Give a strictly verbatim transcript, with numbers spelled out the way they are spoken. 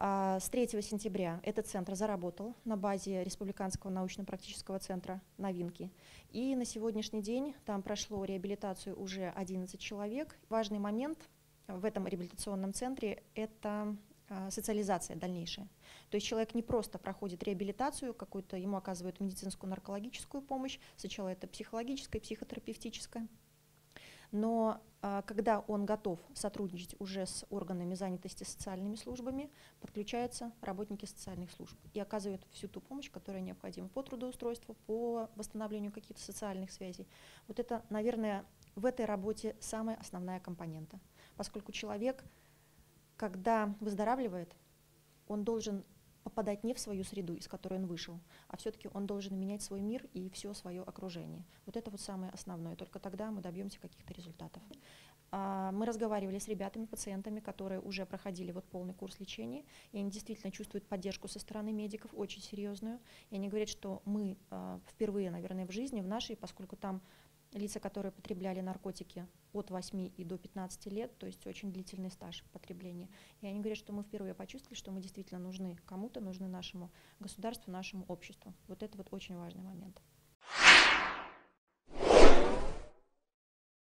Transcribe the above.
А с третьего сентября этот центр заработал на базе Республиканского научно-практического центра «Новинки». И на сегодняшний день там прошло реабилитацию уже одиннадцать человек. Важный момент в этом реабилитационном центре – это социализация дальнейшая. То есть человек не просто проходит реабилитацию, какую-то ему оказывают медицинскую наркологическую помощь, сначала это психологическая, психотерапевтическая, но а, когда он готов сотрудничать уже с органами занятости социальными службами, подключаются работники социальных служб и оказывают всю ту помощь, которая необходима по трудоустройству, по восстановлению каких-то социальных связей. Вот это, наверное, в этой работе самая основная компонента, поскольку человек, когда выздоравливает, он должен попадать не в свою среду, из которой он вышел, а все-таки он должен менять свой мир и все свое окружение. Вот это вот самое основное. Только тогда мы добьемся каких-то результатов. А, мы разговаривали с ребятами, пациентами, которые уже проходили вот полный курс лечения, и они действительно чувствуют поддержку со стороны медиков, очень серьезную. И они говорят, что мы а, впервые, наверное, в жизни, в нашей, поскольку там лица, которые потребляли наркотики от восьми и до пятнадцати лет, то есть очень длительный стаж потребления. И они говорят, что мы впервые почувствовали, что мы действительно нужны кому-то, нужны нашему государству, нашему обществу. Вот это вот очень важный момент.